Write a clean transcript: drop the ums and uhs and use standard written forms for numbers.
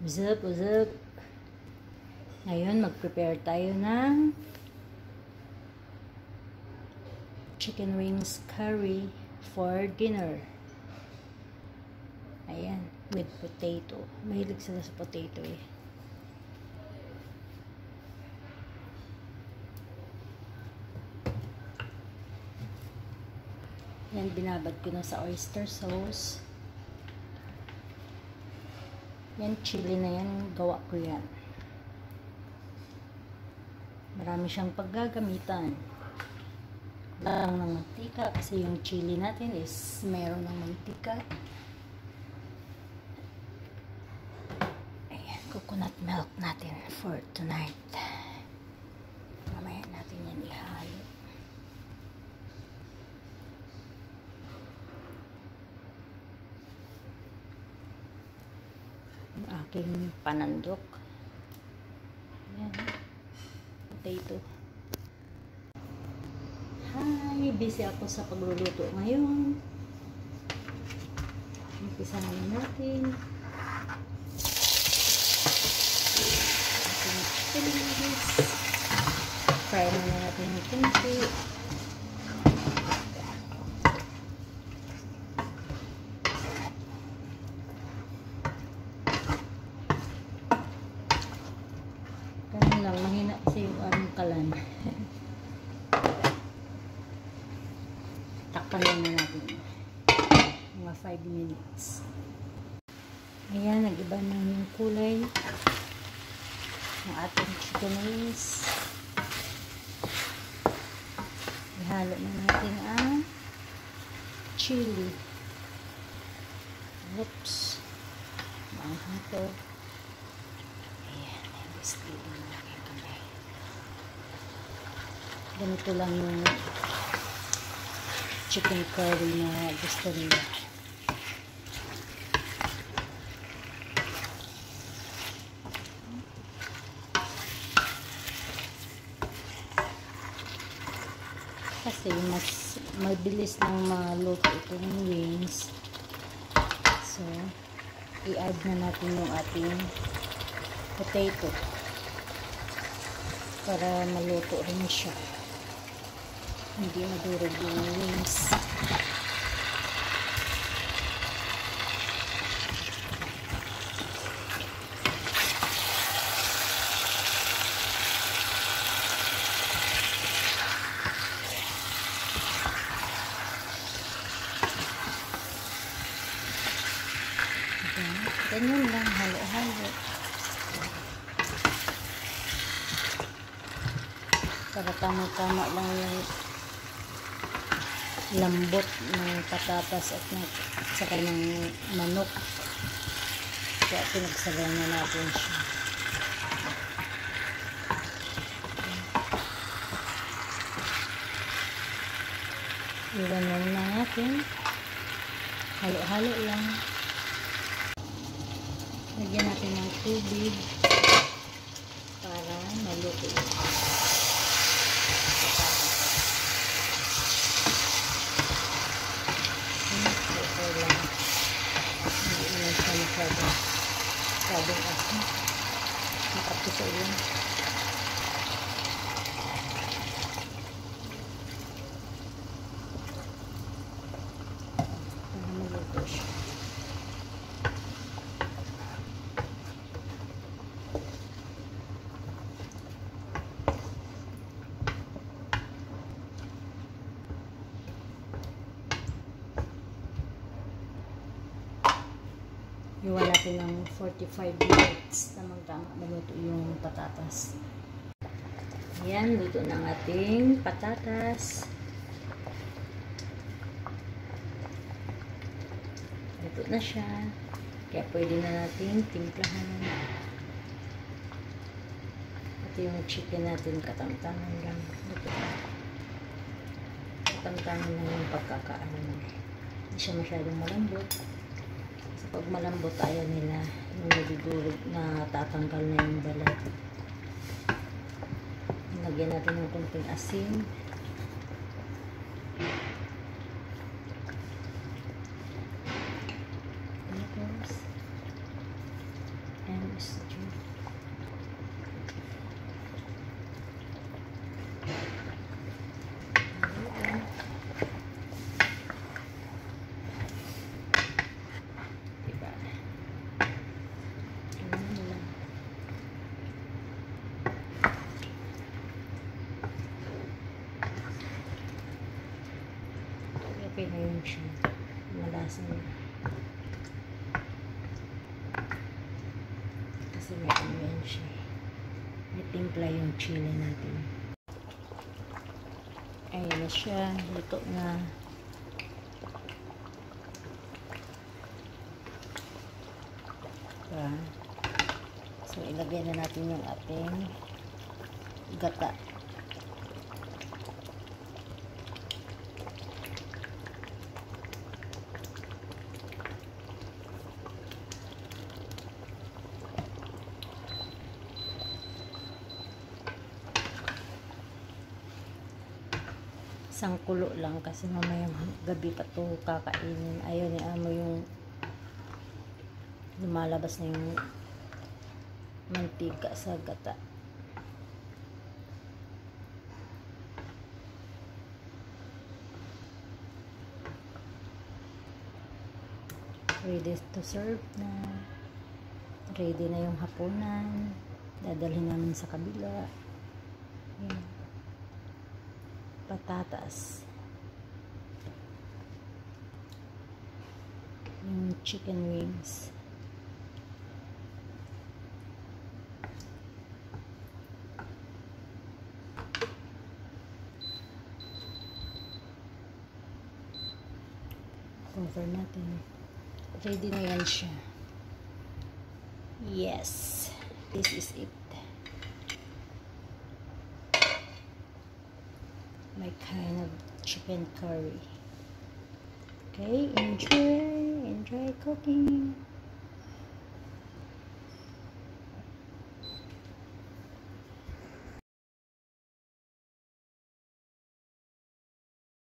What's up, what's up? Ngayon, mag-prepare tayo ng chicken wings curry for dinner. Ayan, with potato. Mahilig sila sa potato eh. Yan, binabad ko na sa oyster sauce. Yan, chili na yan. Gawa ko yan. Marami siyang paggagamitan. Wala lang ng mantika kasi yung chili natin is mayroon ng mantika. Ayan, coconut milk natin for tonight. Mamaya natin yan ihalo. Aking panandok. Ayan. Potato. Hi! Busy ako sa pagluluto ngayon. Umpisahan na natin. Ating chilies. Fry na natin yung kimchi. Lang, mahina kasi yung kalan. Takpan na natin. Mga 5 minutes. Ayan, nag-iba na yung kulay ng ating chicken wings. Ihalo na natin ang chili. Oops. Mahal ito. Ayan, i-stick na natin. Ganito lang yung chicken curry na gusto nila. Kasi mas mabilis lang maluto itong wings. So, i-add na natin yung ating potato para maluto rin siya. Hindi madurog yung wings. Ganyan lang, halo-halo. Para tama-tama lang yung lambot ng patatas at saka ng manok. Kaya pinagsagawa na natin siya. Iwan na natin. Halo-halo lang. Lagyan natin ng tubig para maluto ito. Masyadong ako makapuso yun. Para maluto siya. Iwan natin ng 45 minutes tamang-tama maluto yung patatas. Ayan, luto ng ating patatas. Luto na siya. Kaya pwede na natin timplahan. Ito yung chicken natin, katamtaman lang. Katamtaman lang yung pagkakaano. Hindi siya masyadong malambot. Pag malambot ayaw nila yung nagdudurog na tatanggal na yung balat. Lagyan natin ng konting asin. Tapos ngayon siya. Malasa na. Kasi may ano yan siya. May timpla yung chili natin. Ayan na siya. Luto na. Diba? So, ilagay na natin yung ating gata. Isang kulo lang kasi mamayang gabi pa to kakainin. Ayaw ni Amo yung lumalabas na yung mantika sa gata. Ready to serve na. Ready na yung hapunan. Dadalhin namin sa kabila. Ayan. Patatas. Yung chicken wings. Cover natin. Ready na yan siya. Yes. This is it. My kind of chicken curry. Okay, enjoy cooking.